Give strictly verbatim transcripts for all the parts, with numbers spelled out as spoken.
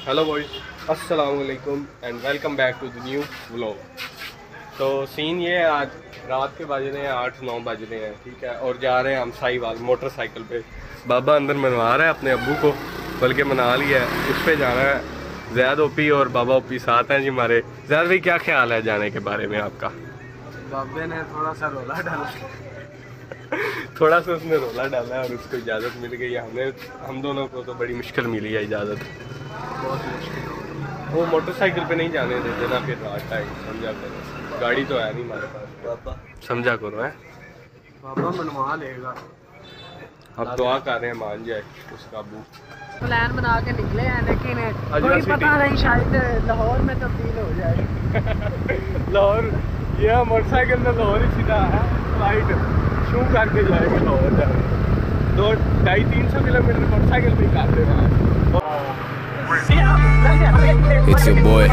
Hello boys, अस्सलाम वालेकुम and welcome back to the new vlog. तो सीन ये है, आज रात के बज रहे हैं आठ नौ बज रहे हैं, ठीक है, और जा रहे हैं हम साहिवाल मोटरसाइकिल पे। बाबा अंदर मनवा रहा है अपने अब्बू को, बल्कि मना लिया है, उस पर जाना है। ज़ैद ओपी और बाबा ओपी साथ हैं जी हमारे। ज़ैद भाई क्या ख्याल है जाने के बारे में आपका? बाबे ने थोड़ा सा रोला डाला थोड़ा सा उसने रोला डाला और उसको इजाज़त मिल गई। हमें हम दोनों को तो बड़ी मुश्किल मिली है इजाज़त, बहुत मुश्किल। वो मोटरसाइकिल पे नहीं जाने देते ना, फिर रात टाइम समझा करो, गाड़ी तो है नहीं हमारे पास, बाबा समझा करो है। बाबा मनवा लेगा। अब दुआ कर रहे हैं मान जाए उसका अबू। प्लान बना के निकले हैं, लेकिन अजवा कोई सिटी। पता नहीं, शायद लाहौर में तब्दील हो जाए। लाहौर, यह मोटरसाइकिल तो लाहौर ही सीधा है, फ्लाइट शू करके जाएगा लाहौर जाए। दो ढाई तीन सौ किलोमीटर मोटरसाइकिल भी काटते हैं। It's your boy.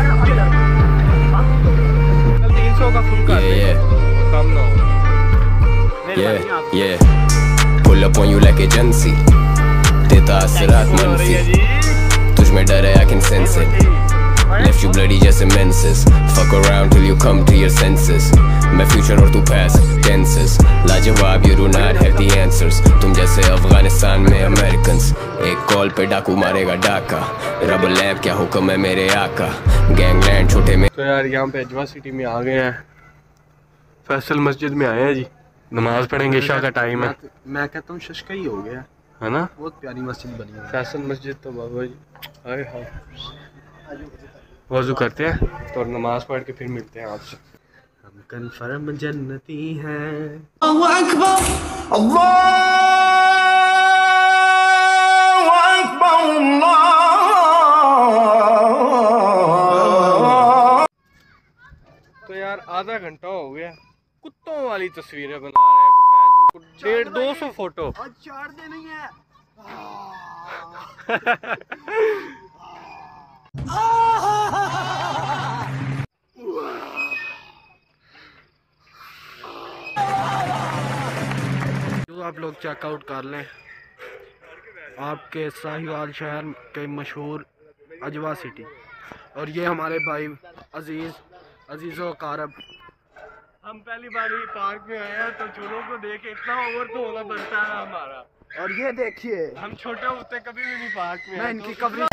तीन सौ का फुल कर Yeah, yeah, कम ना हो। yeah, yeah. Pull up on you like agency. देता असरात मनफी, तुझ में डर है I can sense it. Left you bloody just immenses. Fuck around till you come to your senses. मैं future और तू past tenses. लाजवाब you do not have the answers. तुम जैसे अफगानिस्तान में Americans. एक कॉल पे डाकू मारेगा डाका। रब लैब क्या हुक्म है मेरे आका। गैंगलैंड छोटे में। तो यार यहाँ पे अजवा सिटी में आ गए हैं, फैसल मस्जिद में आए हैं जी। नमाज पढ़ेंगे, इशा का टाइम है। मैं कहता हूँ शशका ही हो गया है ना, बहुत प्यारी मस्जिद बनी है फैसल मस्जिद। तो बाबा जी आए हाँ, वज़ू करते हैं तो नमाज पढ़ के फिर मिलते हैं आपसे। हम कन्फर्म जन्नती हैं। तो यार आधा घंटा हो गया, कुत्तों वाली तस्वीरें बना रहे हैं, डेढ़ दो सौ फोटो। आज चार दिन नहीं है। जो आप लोग चेकआउट कर लें आपके साहिवाल शहर के मशहूर अजवा सिटी। और ये हमारे भाई अजीज अजीज़ो कारब। हम पहली बार ही पार्क में आए हैं तो चोरों को देख इतना ओवर तो होना बनता है हमारा। और ये देखिए, हम छोटे होते कभी भी नहीं पार्क में मैं आए, इनकी तो कवरेज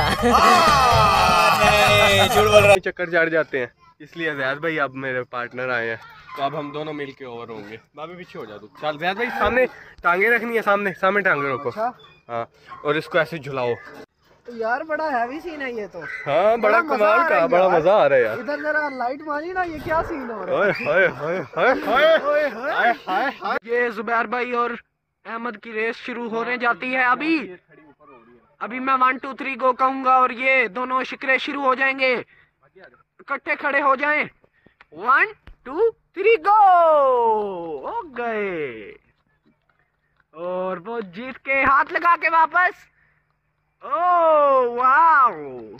चक्कर चढ़ जाते हैं, इसलिए ज़ैद भाई अब मेरे पार्टनर आए हैं, तो अब हम दोनों मिल के ओवर होंगे। बाबी पीछे हो जा तू, चल ज़ैद भाई सामने टांगे रखनी है, सामने सामने टांगे रखो। हाँ, और इसको ऐसे झुलाओ। यार बड़ा हैवी सीन है ये तो। हाँ, बड़ा कमाल का, बड़ा मजा आ रहा है यार। इधर जरा लाइट मारी ना, ये क्या सीन हो रहा ओए होए होए होए होए हाय हाय हाय। है। ये जुबैर भाई और अहमद की रेस शुरू होने जाती है अभी। अभी मैं वन टू थ्री गो कहूंगा और ये दोनों शिकरे शुरू हो जाएंगे। इकट्ठे खड़े हो जाएं। One two three go. हो गए। और वो जीत के हाथ लगा के वापस। ओह वाओ,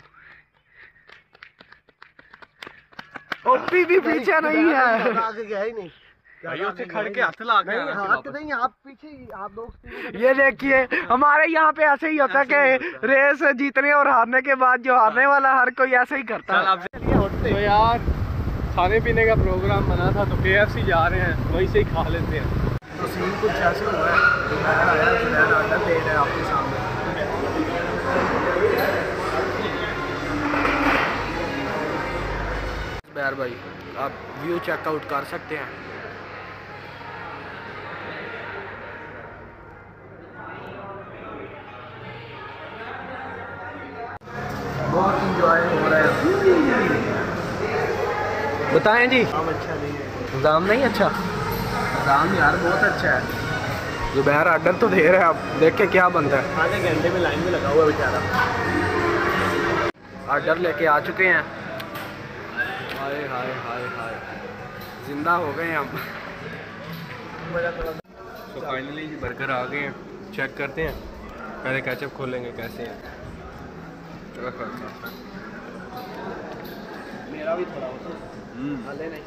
ओपी भी पीछे नहीं है। आगे गया ही नहीं। भाइयों से खड़ के हाथ ला के आना हाथ वापस। नहीं, आप पीछे ही, आप लोग ये देखिए, हमारे यहाँ पे ऐसे ही होता है कि रेस जीतने और हारने के बाद जो हारने वाला हर कोई ऐसे ही करता चल है। आपसे तो यार खाने पीने का प्रोग्राम बना था, तो के एफ सी जा रहे हैं, वहीं से ही खा लेते हैं। तो सीन कुछ ऐसे हुआ है। मैं आया, मैं आर्डर दे रहा है आपके सामने। बैर भाई आप व्यू चेकआउट कर सकते हैं। बहुत इंजॉय हो रहा है। बताएं जी, काम अच्छा नहीं है। निज़ाम नहीं अच्छा। काम यार बहुत अच्छा है। जुबैर आर्डर तो दे रहे हैं, आप देख के क्या बनता है। आधे घंटे में लाइन में लगा हुआ बेचारा। आर्डर लेके आ चुके हैं। हाय हाय हाय हाय, जिंदा हो गए हम। तो फाइनली बर्गर आ गए हैं, चेक करते हैं। पहले केचप खोलेंगे कैसे हैं। मेरा भी थोड़ा होता हाले नहीं।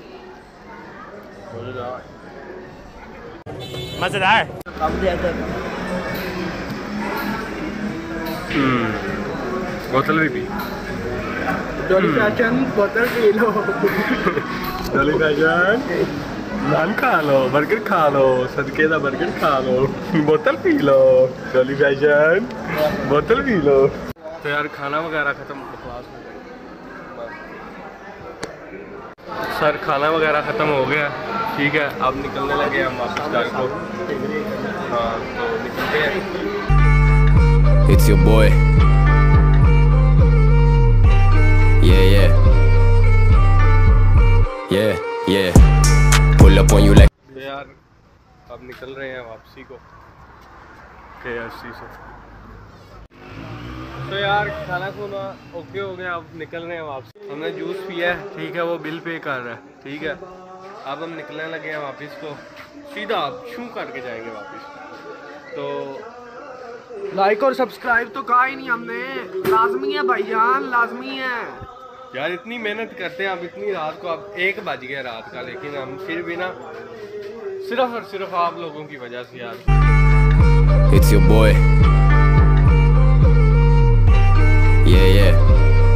मजेदार। बोतल भी पी। जॉली फैशन बोतल पी लो। जॉली फैशन नान खा लो, बर्गर खा लो, सदके दा बर्गर खा लो, बोतल पी लो। जॉली फैशन बोतल पी लो। तो यार खाना वगैरह ख़त्म, क्लास हो गई सर, खाना वगैरह ख़त्म हो गया, ठीक है। अब निकलने लगे हम वापस घर को। हाँ तो निकलते हैं। It's your boy. Yeah, yeah. Yeah, yeah. Pull up on you like. तो यार अब निकल रहे हैं वापसी को के एफ सी से। तो यार खाना खुना ओके हो गया, अब निकल रहे हैं वापसी। हमने जूस पिया है, ठीक है, वो बिल पे कर रहा है, ठीक है। अब हम निकलने लगे हैं वापस को, सीधा आप शू करके जाएंगे वापस। तो लाइक और सब्सक्राइब तो कहा ही नहीं हमने, लाजमी है भाईजान, लाजमी है यार। इतनी मेहनत करते हैं, अब इतनी रात को, अब एक बज गया रात का, लेकिन हम फिर भी ना सिर्फ और सिर्फ आप लोगों की वजह से यार। It's your boy. Yeah, yeah.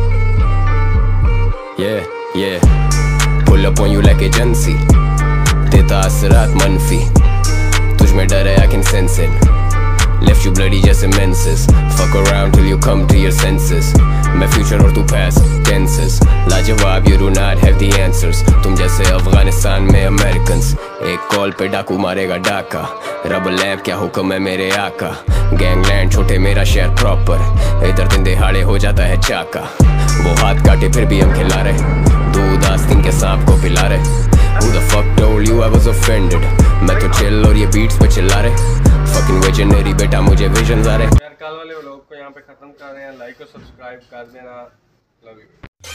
Yeah, yeah. Pull up on you like agency. देता असरात मनफी, तुझ में डर है I can sense it. Left you bloody जैसे menses. Fuck around till you come to your senses. मैं future और तू past tenses. लाजवाब you do not have the answers. तुम जैसे अफगानिस्तान में Americans. एक कॉल पे डाकू मारेगा डाका, रबर लैंप क्या हुक्म है मेरे आका। गैंगलैंड छोटे मेरा शहर प्रॉपर, इधर दिन दिहाड़े हो जाता है चाका। वो हाथ काटे फिर भी हम खिला रहे, दूध आस्तीन के सांप को पिला रहे। Who the fuck told you I was offended? मैं तो चिल और ये बीट्स पे चिल्ला रहे। Fucking visionary बेटा मुझे विजन्स आ रहे। यार कल वाले व्लॉग को यहाँ पे ख़त्म कर रहे हैं, लाइक और सब्सक्राइब कर देना, लव यू।